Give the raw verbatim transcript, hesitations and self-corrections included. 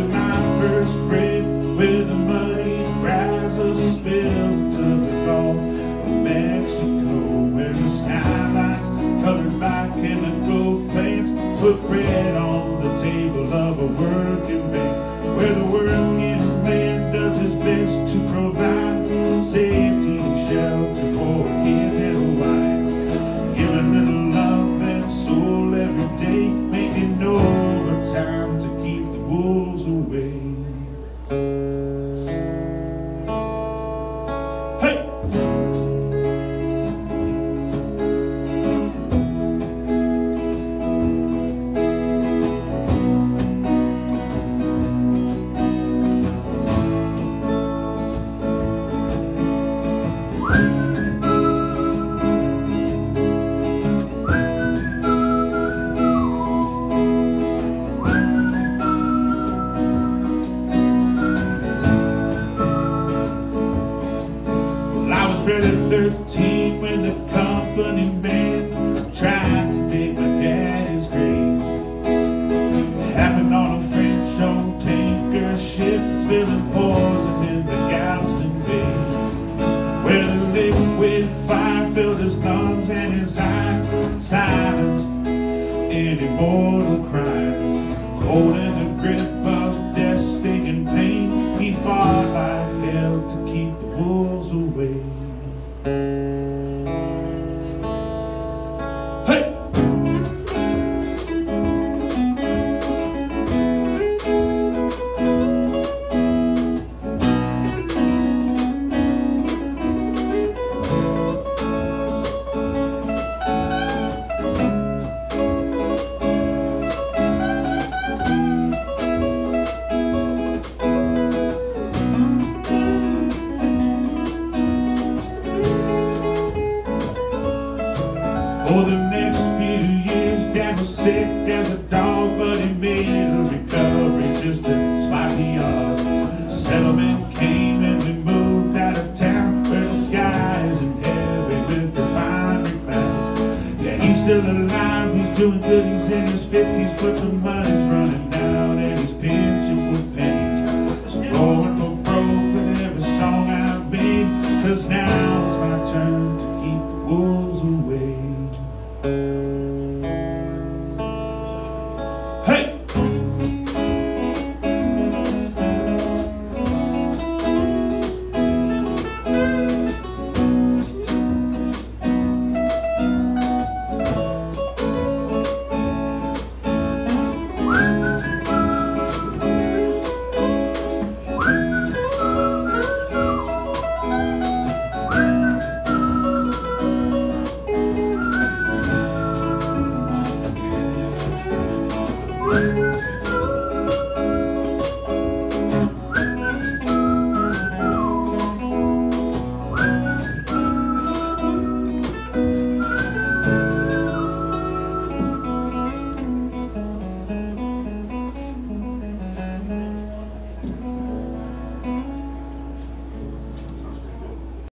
took my first breath with the muddy brazos spills into the Gulf of Mexico, where the skylines colored by chemical plants put bread on the table of a working man, where the working man does his best to provide safety and shelter for kids and a wife, give a little love and soul every day, making overtime to keep the wolves away. thirteen when the company man tried to take my daddy's grave. It happened on a French old tanker ship, spilling poison in the Galveston Bay, where the liquid fire filled his lungs and his eyes, silenced any mortal crimes. Holding the grip of death's stinging pain, he fought like hell to keep the wolves away. For the next few years, Dad was sick as a dog, but he made a recovery just to